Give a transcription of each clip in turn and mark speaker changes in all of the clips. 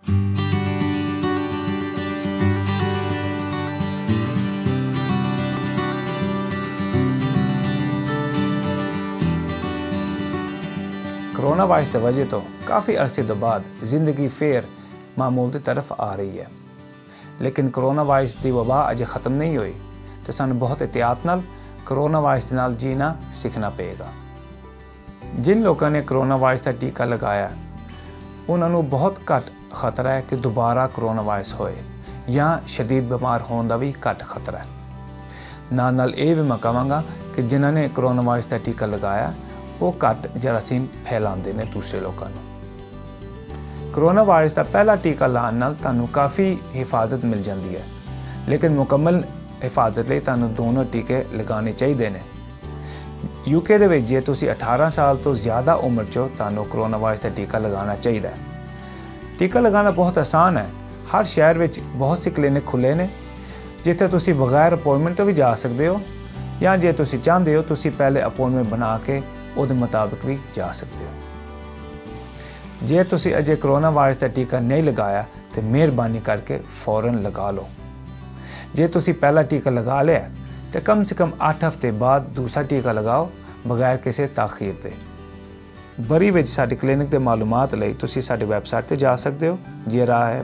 Speaker 1: Corona virus की वजह तो काफ़ी अरसे तो बाद जिंदगी फिर मामूल की तरफ आ रही है, लेकिन कोरोना वायरस की वबा अजे ख़त्म नहीं हुई तो सानू बहुत एहतियात नाल कोरोना वायरस नाल जीना सीखना पेगा। जिन लोगों ने कोरोना वायरस का टीका लगाया उन्होंने बहुत घट खतरा है कि दोबारा कोरोना वायरस होए या शदीद बीमार होने का भी घट खतरा है। नाल ये भी मैं कहवांगा कि जिन्होंने कोरोना वायरस का टीका लगाया वो घट जरासीम फैलाते हैं दूसरे लोगों को। कोरोना वायरस का पहला टीका लाने नाल तुहानू काफ़ी हिफाजत मिल जाती है, लेकिन मुकम्मल हिफाजत लिए तुहानू दोनों टीके लगाने चाहिए ने। यूके दे विच जे तुसी 18 साल तो ज़्यादा उम्र चो तुहानू कोरोना वायरस का टीका लगाना चाहिए। टीका लगाना बहुत आसान है। हर शहर में बहुत सी क्लिनिक खुले ने जिथे तुसी बगैर अपॉइंटमेंट तो भी जा सकते हो, या जे तुसी चाहते हो तुसी पहले अपॉइंटमेंट बना के उहदे मुताबिक भी जा सकते हो। जे तुसी अजे कोरोना वायरस का टीका नहीं लगाया तो मेहरबानी करके फौरन लगा लो। जे तुसी पहला टीका लगा लिया तो कम से कम 8 हफ्ते बाद दूसरा टीका लगाओ बगैर किसी ताखीर के। बरी विच साडी क्लिनिक के मालूमात लई तुसी साडी वैबसाइट ते जा सकते हो, जिहड़ा है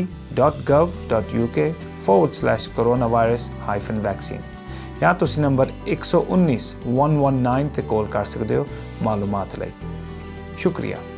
Speaker 1: bari.gov.uk/coronavirus-vaccine, या तुसी नंबर 119 119 ते कॉल कर सकते हो मालूमात लई। शुक्रिया।